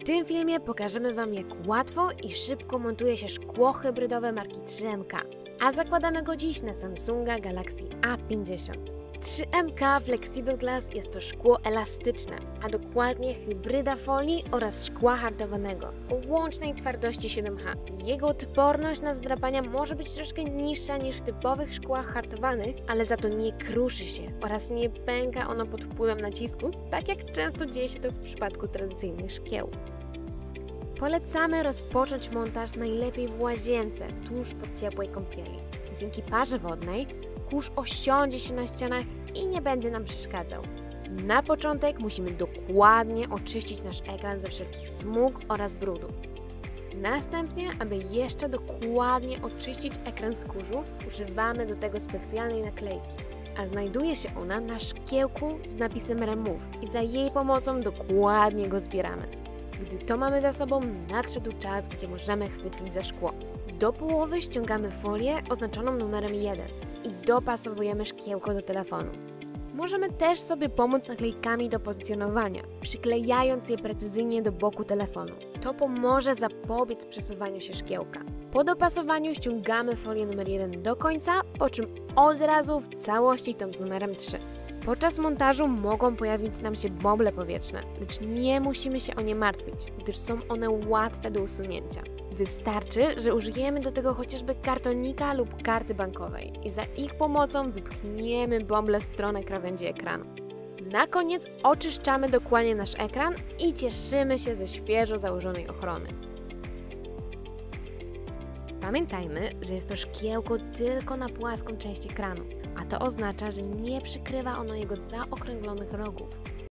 tym filmie pokażemy Wam, jak łatwo i szybko montuje się szkło hybrydowe marki 3MK, a zakładamy go dziś na Samsunga Galaxy A50. 3MK Flexible Glass jest to szkło elastyczne, a dokładnie hybryda folii oraz szkła hartowanego o łącznej twardości 7H. Jego odporność na zdrapania może być troszkę niższa niż w typowych szkłach hartowanych, ale za to nie kruszy się oraz nie pęka ono pod wpływem nacisku, tak jak często dzieje się to w przypadku tradycyjnych szkieł. Polecamy rozpocząć montaż najlepiej w łazience, tuż po ciepłej kąpieli. Dzięki parze wodnej kurz osiądzie się na ścianach i nie będzie nam przeszkadzał. Na początek musimy dokładnie oczyścić nasz ekran ze wszelkich smug oraz brudu. Następnie, aby jeszcze dokładnie oczyścić ekran z kurzu, używamy do tego specjalnej naklejki, a znajduje się ona na szkiełku z napisem Remove i za jej pomocą dokładnie go zbieramy. Gdy to mamy za sobą, nadszedł czas, gdzie możemy chwycić za szkło. Do połowy ściągamy folię oznaczoną numerem 1 i dopasowujemy szkiełko do telefonu. Możemy też sobie pomóc naklejkami do pozycjonowania, przyklejając je precyzyjnie do boku telefonu. To pomoże zapobiec przesuwaniu się szkiełka. Po dopasowaniu ściągamy folię numer 1 do końca, po czym od razu w całości tą z numerem 3. Podczas montażu mogą pojawić nam się boble powietrzne, lecz nie musimy się o nie martwić, gdyż są one łatwe do usunięcia. Wystarczy, że użyjemy do tego chociażby kartonika lub karty bankowej i za ich pomocą wypchniemy bąble w stronę krawędzi ekranu. Na koniec oczyszczamy dokładnie nasz ekran i cieszymy się ze świeżo założonej ochrony. Pamiętajmy, że jest to szkiełko tylko na płaską część ekranu, a to oznacza, że nie przykrywa ono jego zaokrąglonych rogów.